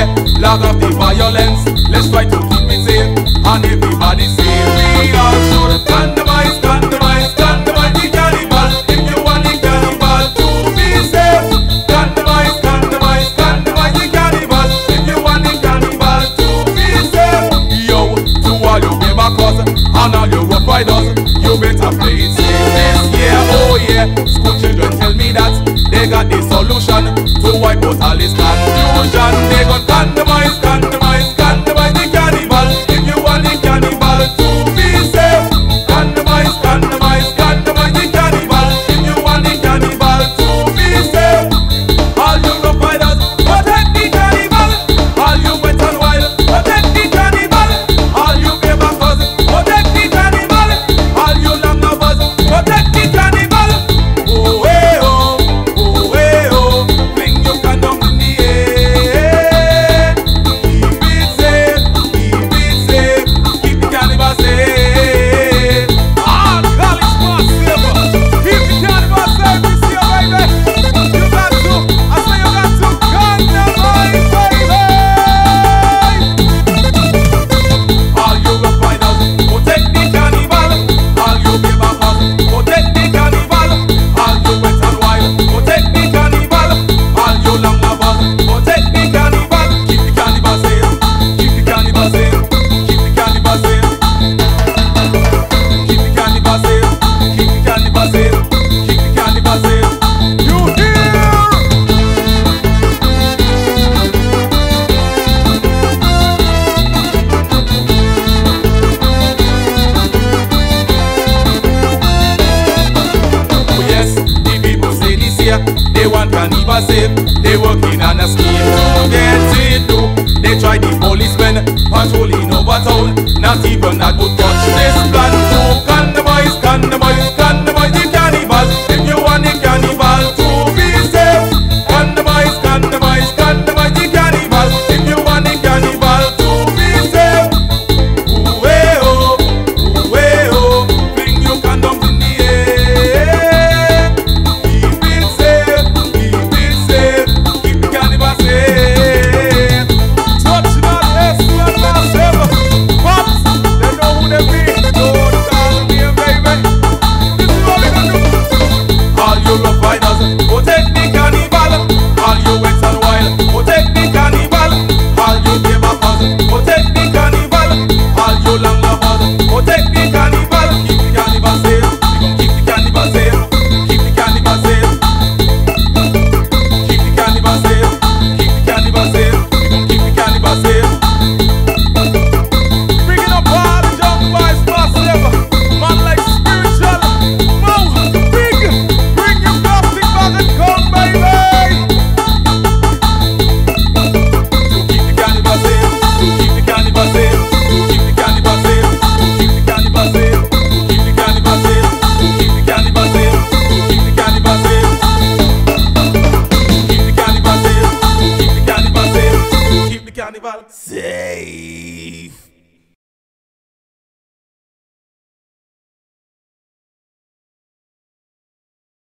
yeah. Log off the violence, let's try to keep it safe, and everybody safe. We all should condomize, condomize, condomize the cannibal. If you want the cannibal to be safe, condomize, condomize, condomize the cannibal. If you want the cannibal to be safe, yo, to all you backers and all you rough riders, you better play it safe this year, oh yeah. School children tell me that they got the solution to wipe out all this confusion. They got condomize, condomize, condomize the cannibal. If you want the cannibal to be safe, condomize, condomize, condomize the cannibal. If you want the cannibal to be safe, all you rough riders, protect the cannibal. All you wet and wild, protect the cannibal. All you backers, protect the cannibal. All you long lovers, protect the cannibal. Oh hey oh, oh hey oh, bring your condom in the air. Keep it safe, keep the cannibal safe. Ah, college pass saver, keep the cannibal safe this year, baby. You got to, I say you got to condomize, baby. All you rough riders, protect the cannibal. All you backers, protect the cannibal. All you wet and wild, protect the cannibal. All you long lovers, protect the cannibal. Keep the cannibal safe, keep the cannibal safe, keep the cannibal safe. Keep the cannibal safe, keep the cannibal safe, keep the cannibal safe. You hear? Oh yes, the people say this year they want cannibal safe. They working on a scheme to get it through. They try the policemen patrolling over town. Not even that would touch this plan to condomize, condomize, condomize the cannibal. If you want the cannibal to be safe, condomize, condomize, condomize the cannibal. If you want the cannibal to be safe, ooh hey oh, bring your condoms in the air. Keep it safe, keep the cannibal safe. Touch not S and massive. Pops, they know who they be. Don't call me a baby. This is what we gonna do. All you rough riders, protect the cannibal. All you wet and wild, protect the cannibal. All you backers, protect the cannibal. All you long lovers, protect the cannibal. Keep the cannibal safe. We gon' keep the cannibal safe. Keep the cannibal safe. Keep the cannibal safe. Keep the cannibal safe. We gon' keep the cannibal safe. Bringing up all the young boys massive. Man like spiritual. Mo, bring your plastic bag and come, baby. To keep the cannibal safe. To keep the cannibal safe. To keep the cannibal safe. To keep the cannibal safe. To keep the cannibal safe. To keep the cannibal safe. To keep the cannibal safe. Keep the cannibal safe. To keep the cannibal safe. To keep the cannibal safe.